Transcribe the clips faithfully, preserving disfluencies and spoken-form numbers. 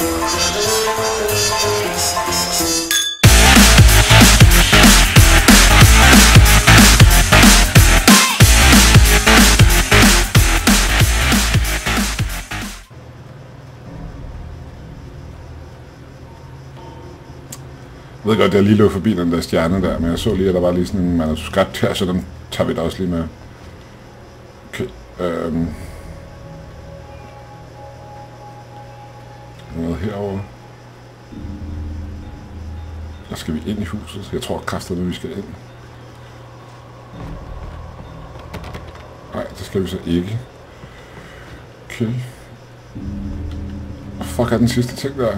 Jeg ved godt, at jeg lige løb forbi den der stjerne der, men jeg så lige, at der var lige sådan en manuskript her, så den tager vi da også lige med. Okay, øhm... noget herovre. Der skal vi ind i huset, så jeg tror kraftedeme, vi skal ind. Nej, det skal vi så ikke. Okay. Hvad fuck er den sidste ting der?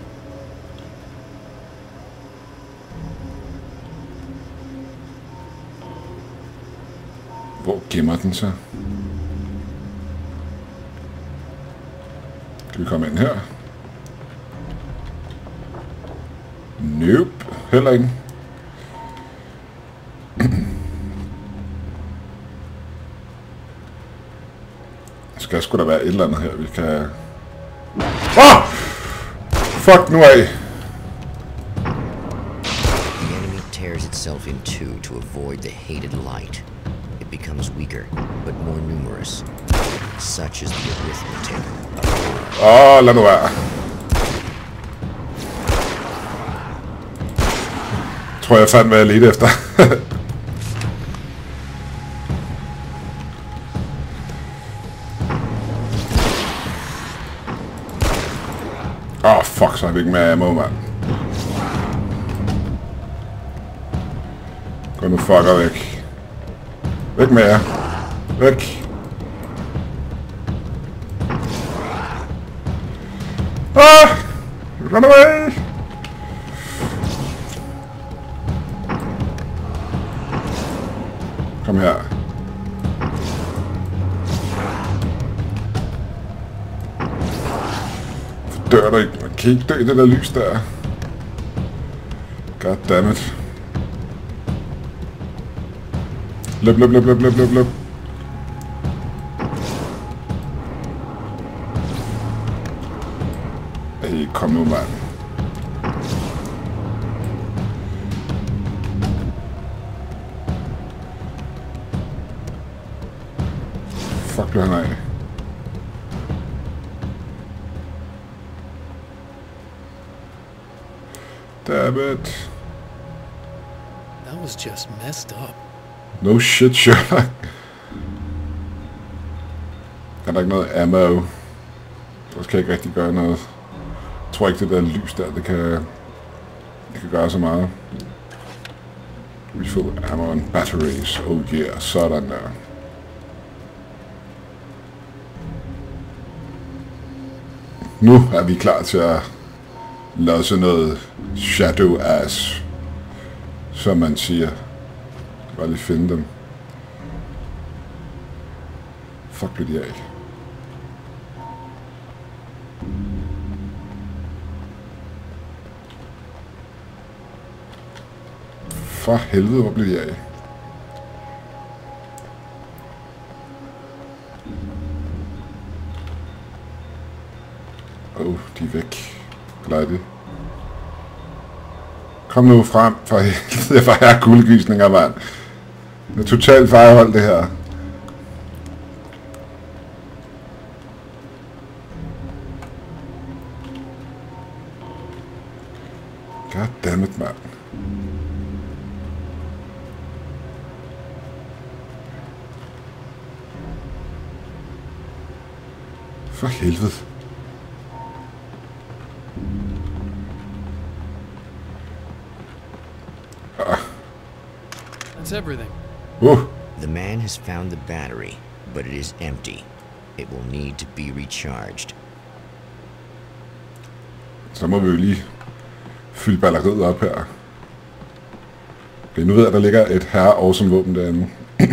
Hvor gemmer den sig? Kan vi komme ind her? Nope, heller ikke. Skal sgu da være et eller andet her, vi kan... Åh! Oh! Fuck nu af! The enemy tears itself in two to avoid the hated light. It becomes weaker, but more numerous. Such is the arithmetic. Åh, oh, lad nu være. Tror jeg fandt, hvad jeg ledte efter. Åh, oh, fuck, så har vi ikke mere ammo, mand. Gå nu fucker væk. Væk med jer. Væk. Ah! Run away! Kom her. Dør du ikke? Man kan ikke dø i det der lys der. Goddammit. Løb, løb, løb, løb, løb, løb, løb. Ej, kom nu, mand. Fuck, blev han af. Damn it. That was just messed up. No shit, Sherlock. Er der ikke noget ammo? Så skal jeg ikke rigtig gøre noget. Jeg tror ikke, det der lys der, det kan, det kan gøre så meget. Refill ammo and batteries. Oh yeah, sådan der. Nu er vi klar til at lave sådan noget shadow ass, som man siger. Bare lige finde dem. Fuck, blev de af. For helvede, hvor blev de af? Åh, oh, de er væk. Eller er det? Kom nu frem, for helvede, for her guldgysninger, mand. Det er totalt fejrehold, det her. Goddammit, mand. For helvede. Ah. That's everything. Uh. The man has found the battery, but it is empty. It will need to be recharged. Så må vi jo lige fylde batteriet op her. Okay, nu ved jeg, at der ligger et herre awesome våben derinde.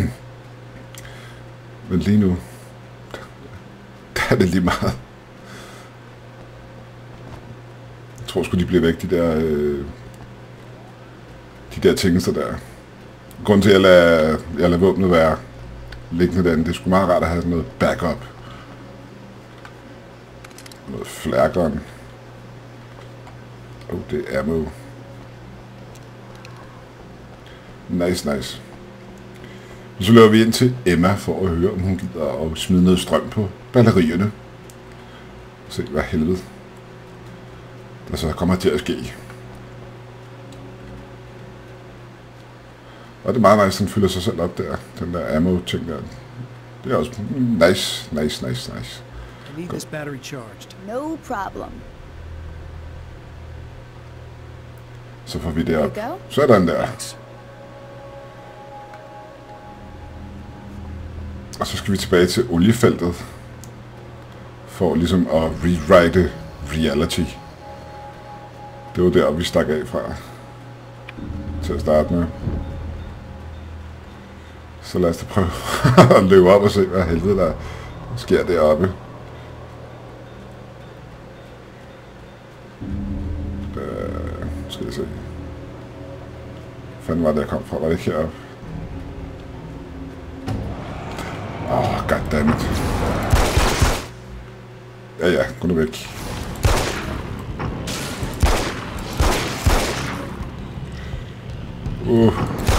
Men lige nu, der er det lige meget. Jeg tror sgu, de bliver væk, de der, øh, de der tingester der. Grunden til, at jeg lader, jeg lader våbnet være liggende derinde, det er sgu meget rart at have sådan noget backup. Noget flare gun. Oh, det er ammo. Nice, nice. Så løber vi ind til Emma for at høre, om hun gider at smide noget strøm på batterierne. Se, hvad helvede der så kommer til at ske. Og det er meget nice, den fylder sig selv op der. Den der ammo-ting der. Det er også nice, nice, nice, nice. I need this battery charged. No problem. Så får vi det op. Sådan der. Og så skal vi tilbage til oliefeltet. For ligesom at rewrite reality. Det var der, vi stak af fra. Til at starte med. Så lad os da prøve at løbe op og se, hvad helvede der sker deroppe. Der skal jeg se. Hvad fanden var det, jeg kom fra? Var det ikke heroppe? Åh, oh, goddammit. Ja, ja, gå nu væk. Uh.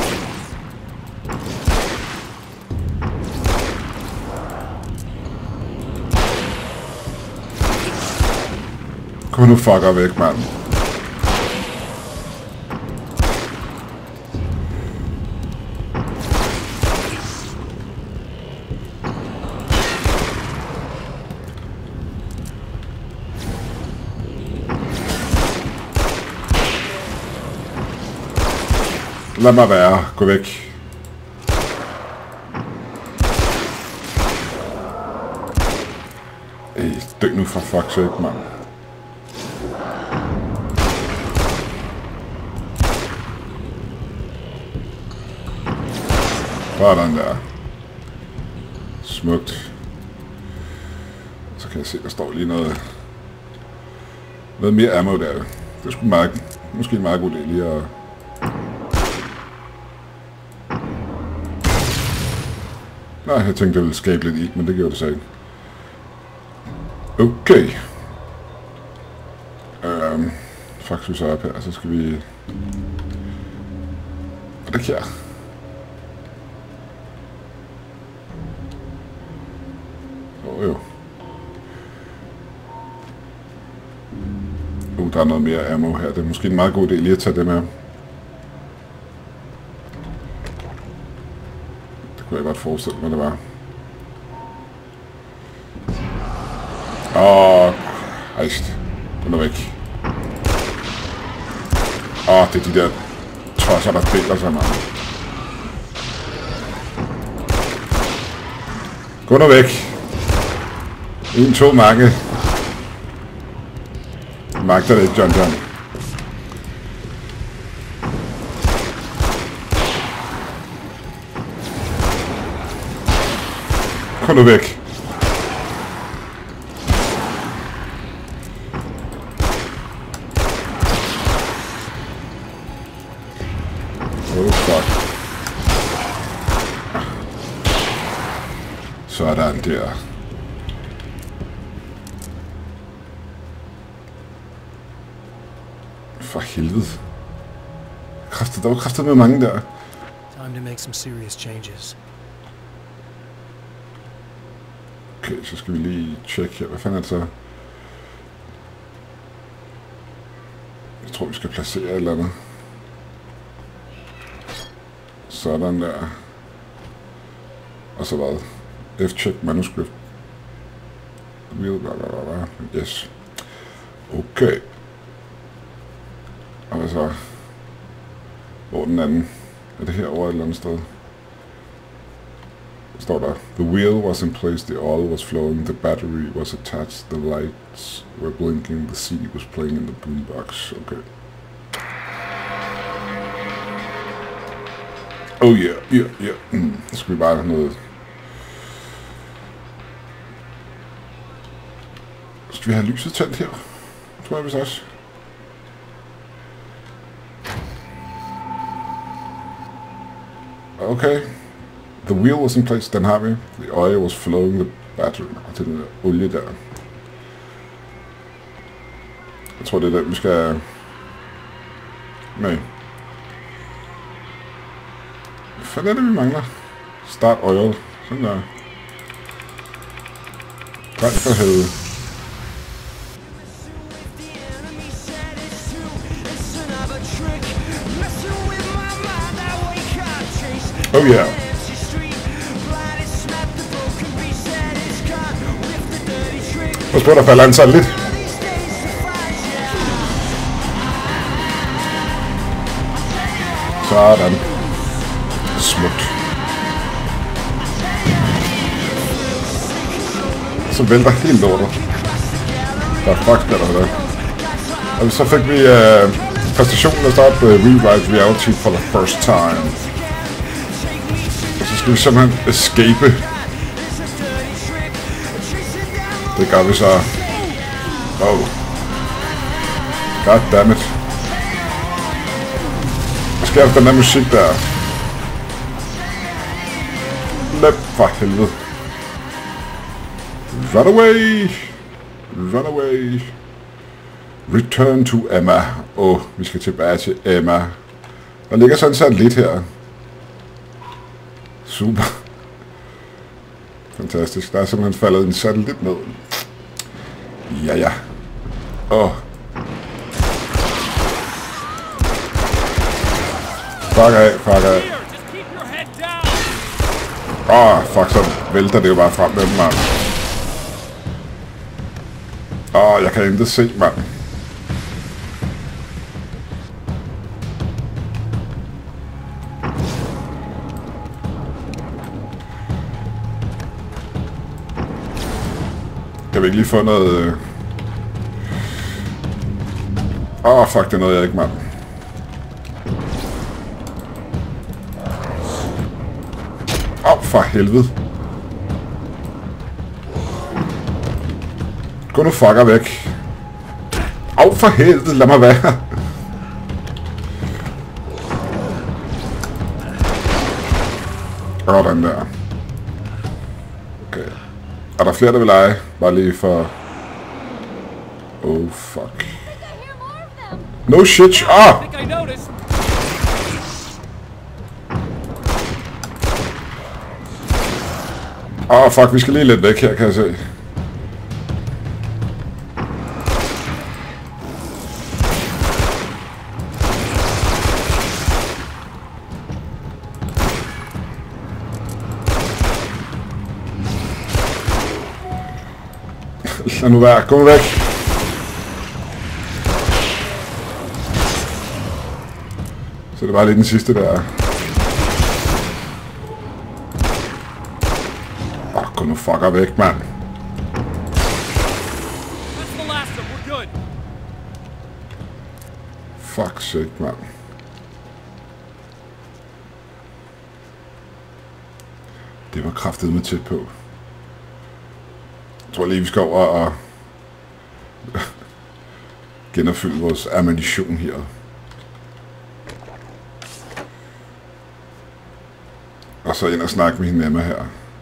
Kom nu fucker væk, mand. Lad mig være. Gå væk. Ej, dø nu for fuck's sake, mand. Sådan der. Smukt. Så kan jeg se, der står lige noget... Noget mere ammo der. Det skulle meget, måske en meget god idé lige at... Nej, jeg tænkte, jeg ville skabe lidt ild, men det gjorde det så ikke. Okay. Øhm, fuck, vi så op her, så skal vi... Og det her. Åh oh, jo. Uh, der er noget mere ammo her. Det er måske en meget god idé lige at tage det med. Det kunne jeg godt forestille mig, det var. Åh, ejst. Gå nu væk. Åh, det er de der tosser, der deler sig meget. Gå nu væk. En, to, makke. Magter det, John John. Kom nu væk. Oh fuck. Sådan der. For helvede. Kræftet, der var kræftet med mange der. Time to make some serious changes. Okay, så skal vi lige tjekke her. Hvad fanden er det så? Jeg tror, vi skal placere et eller andet. Sådan der. Og så hvad? F-check manuscript. Wheel, bla bla bla. Yes. Okay. Og hvad så? Hvor er den anden? Er det her over et eller andet sted? Står der. The wheel was in place, the oil was flowing, the battery was attached, the lights were blinking, the C D was playing in the boombox. Okay. Oh yeah, yeah, yeah. Mm. Så skal vi bare have noget... Skal vi have lyset tændt her? Tror jeg vist også. Okay. The wheel was in place, den har vi. The oil was flowing, the battery. Og til den der olie der. Jeg tror, det er den, vi skal Nej. Hvad fanden er det, vi mangler? Start oil. Sådan der. Grøn for helvede. Oh yeah. Pas på, der falder han sådan lidt. Sådan. Smukt. Så vælter helt lortet. Der fuck skal der være. Og så fik vi uh, præstationen, der starter på Rewrite Reality for the first time. Og så skal vi simpelthen escape. Det gør vi så. Oh. God damn it. Hvad sker der den der musik der? Løb for helvede. Run away! Run away! Return to Emma. Åh, oh, vi skal tilbage til Emma. Der ligger sådan sådan lidt her. Super. Fantastisk. Der er simpelthen faldet en satellit ned. Ja, ja. Åh. Oh. Fuck af, fuck af. Åh, oh, fuck, så vælter det jo bare frem med dem, mand. Åh, oh, jeg kan ikke se, mand. Kan vi ikke lige få noget... Åh, oh, fuck, det er noget, jeg ikke, mand. Åh, oh, for helvede. Gå nu fucker væk. Åh, oh, for helvede, lad mig være. Åh, oh, den der. Okay. Er der flere, der vil lege? Bare lige for... Oh, fuck. No shit. Ah! Åh, oh, fuck, vi skal lige lidt væk her, kan jeg se. Lad nu være, gå nu væk. Så det var lige den sidste der. Åh, oh, gå nu fucker væk, mand. Fuck sake, mand. Det var kraftedeme tæt på. Jeg tror lige, vi skal over og genopfylde vores ammunition her. Og så ind og snakke med hende Emma her.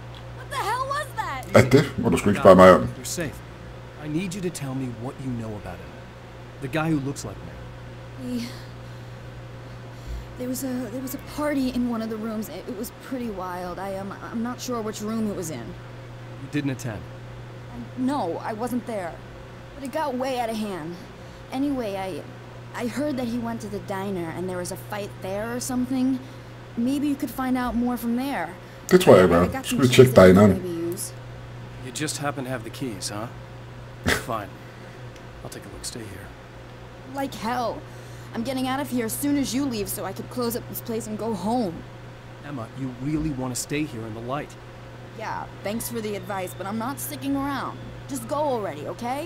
At det må du sgu ikke spørge mig om. You're safe. I need you to tell me what you know about him. The guy who looks like me. He... There was a there was a party in one of the rooms. It, it was pretty wild. I am um, I'm not sure which room it was in. You didn't attend. No, I wasn't there. But it got way out of hand. Anyway, I I heard that he went to the diner and there was a fight there or something. Maybe you could find out more from there. Det tror jeg bare. Skal vi tjekke dineren? You just happen to have the keys, huh? Fine. I'll take a look. Stay here. Like hell. I'm getting out of here as soon as you leave so I could close up this place and go home. Emma, you really want to stay here in the light? Yeah, thanks for the advice, but I'm not sticking around. Just go already, okay?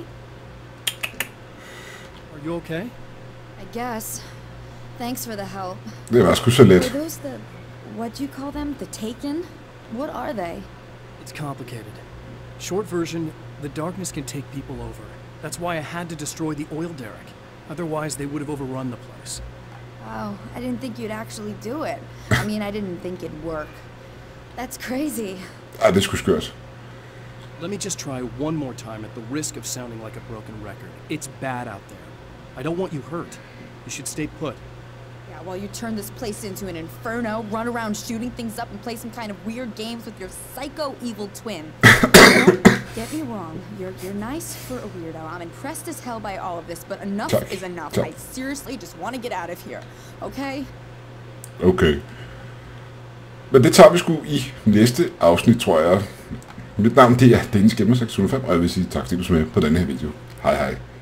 Are you okay? I guess. Thanks for the help. Det var sgu så let. Are those the... what do you call them? The Taken? What are they? It's complicated. Short version, the darkness can take people over. That's why I had to destroy the oil derrick. Otherwise, they would have overrun the place. Wow, I didn't think you'd actually do it. I mean, I didn't think it'd work. That's crazy. Ej, det er sgu skørt. Let me just try one more time at the risk of sounding like a broken record. It's bad out there. I don't want you hurt. You should stay put. Yeah, well, you turn this place into an inferno, run around shooting things up, and play some kind of weird games with your psycho evil twin. Don't get me wrong, you're you're nice for a weirdo. I'm impressed as hell by all of this, but enough Tak. is enough. Tak. I seriously just want to get out of here, okay? Okay. Men det tager vi sgu i næste afsnit, tror jeg. Mit navn det er Dennis Gamer seks hundrede og fem, og jeg vil sige tak, fordi du så med på denne her video. Hej hej.